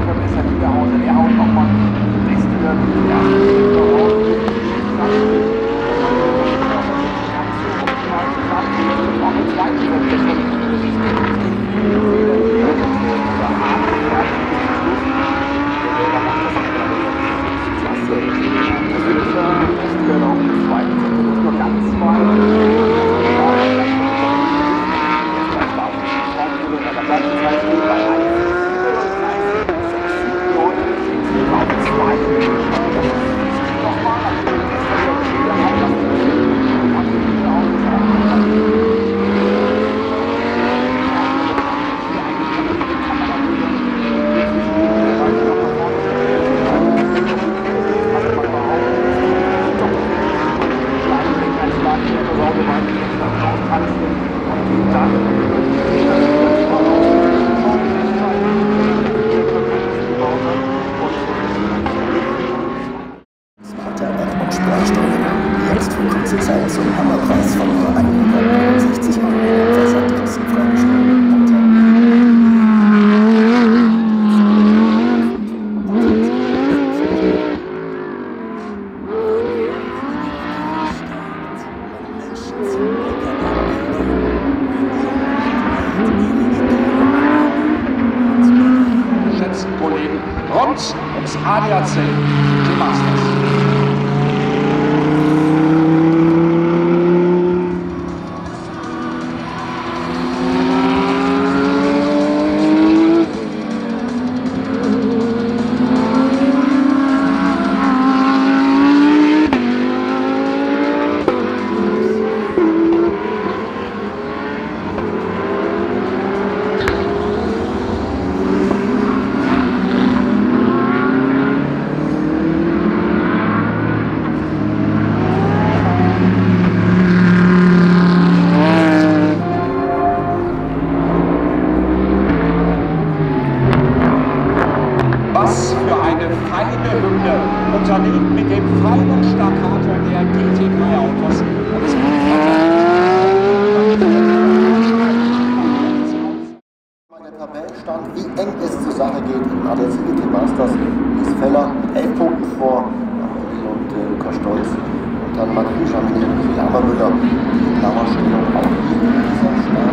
verbessert. Niederhauser, der haut nochmal Westler, der auch im zweiten Verbesserung richtig Jetzt für kurze Zeit zum Hammerpreis von nur 169 € versandkostenfrei bestellen. Geschätzten Kollegen rund ums ADAC GT Masters. Was für eine feine Hymne, unterlegt mit dem feinen Staccato der GT3-Autos. Der Tabellenstand, wie eng es zur Sache geht im ADAC GT Masters, ist Feller mit 11 Punkten vor Eddie und Lukas Stolz. Und dann Martin Jamini und Jama Müller, die in Lauerstellung auch hier in dieser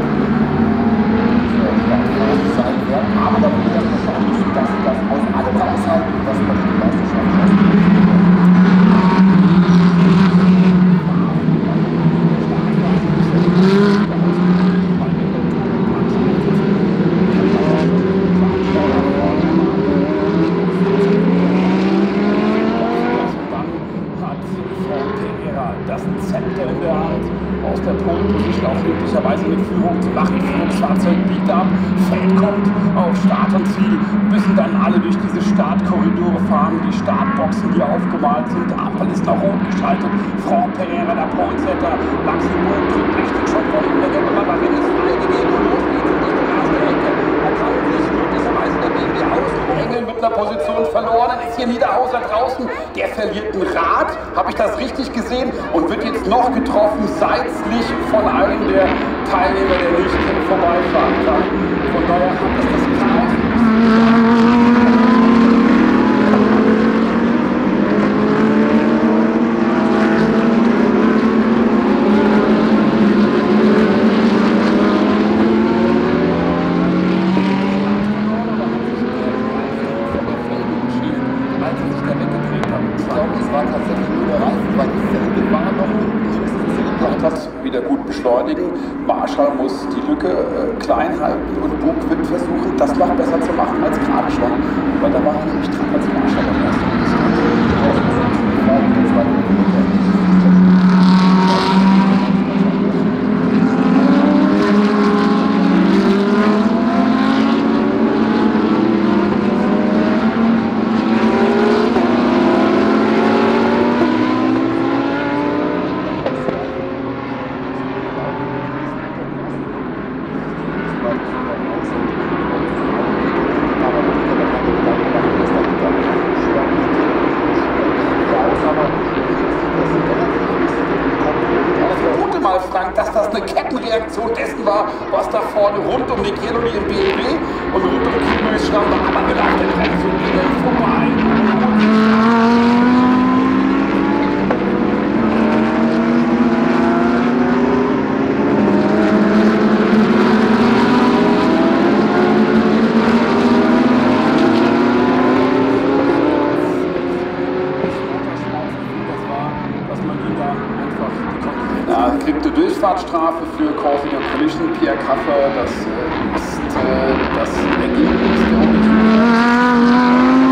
Startphase sein werden. Aber da wird es wahrscheinlich, dass sie das aus allem raushalten, dass man die Meisterschaft schafft. Das Zepter in der Hand, aus der Pole-Position auch möglicherweise eine Führung zu machen. Führungsfahrzeug biegt ab, Feld kommt auf Start und Ziel, müssen dann alle durch diese Startkorridore fahren, die Startboxen, die aufgemalt sind. Ampel ist nach rot geschaltet, Franck Pereira, der Poinsetter, Maximum drückt richtig schon vor ihm, der Gelbe Marin ist freigegeben und los geht's in die erste Ecke. Da kann sich möglicherweise der BMW ausdrängeln mit einer Position verloren, dann ist hier Niederhauser draußen, der verliert ein Rad, habe ich das richtig gesehen, und wird jetzt noch getroffen, seitlich von einem der Teilnehmer, der nicht vorbeifahren kann. Von daher hat das Chaos. Wieder gut beschleunigen. Marschall muss die Lücke klein halten und Bug wird versuchen, das noch besser zu machen als gerade schon. Weil da war er nämlich dran als Marschall am ersten. rund um Micheli im BMW und rund um Kübels stand der Amarellag der Bremse ihnen vorbei. Kriegte Durchfahrtsstrafe für Causing a Collision. Pierre Caffer, das ist das Ergebnis der Untersuchung.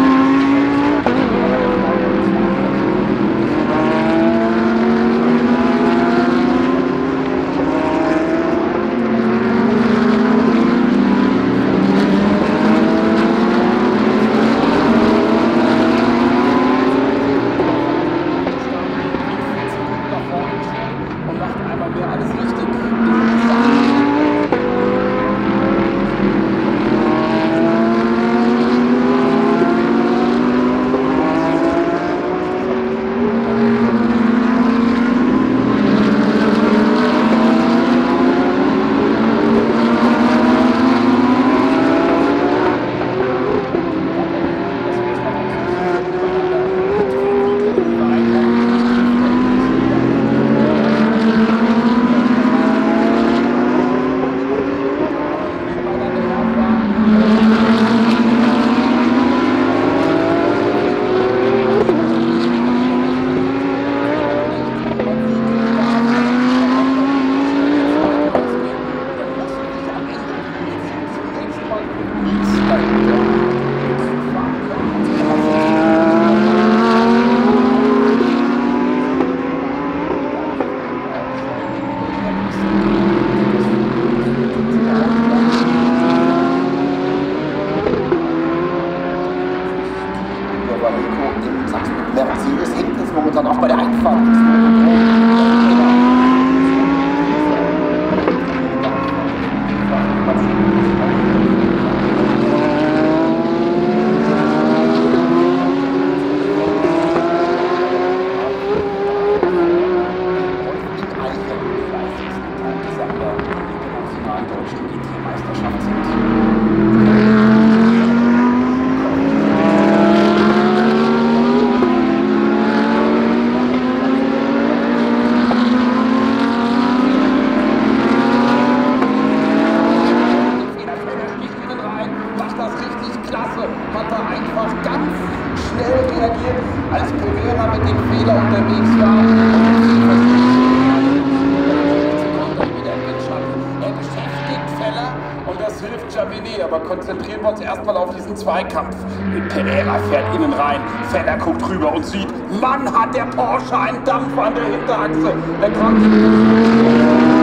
Mercedes hängt jetzt momentan auch bei der Einfahrt. Hat er einfach ganz schnell reagiert, als Pereira mit dem Fehler unterwegs war. Er beschäftigt Feller und das hilft Jaminet, aber konzentrieren wir uns erstmal auf diesen Zweikampf. Pereira fährt innen rein, Feller guckt rüber und sieht, Mann, hat der Porsche einen Dampf an der Hinterachse. Der kann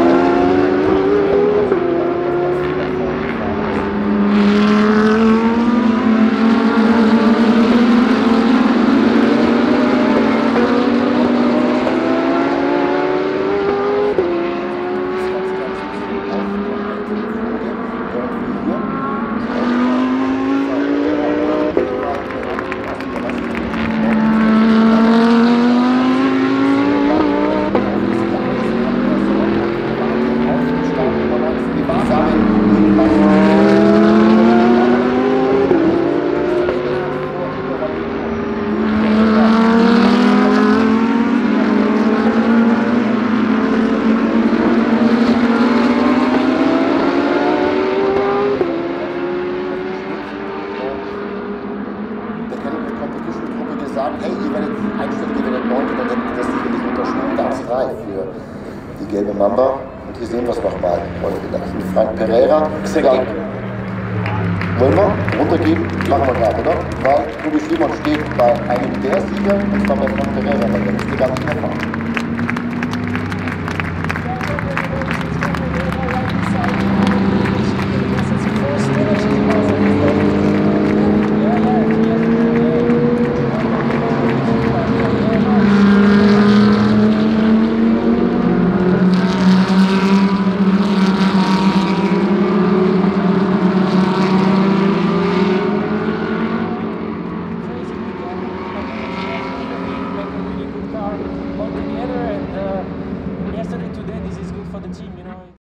sagen, hey, ihr werdet einstellig, ihr werdet 9, dann hätten wir das sicherlich unterschrieben. Da ist 3 für die gelbe Mamba. Und hier sehen wir es nochmal. Frank Pereira. Wollen wir runtergehen? Machen wir gerade, oder? Weil Tobi Simon steht bei einem der Sieger, und zwar bei Frank Pereira, weil der müsste gar nicht mehr fahren.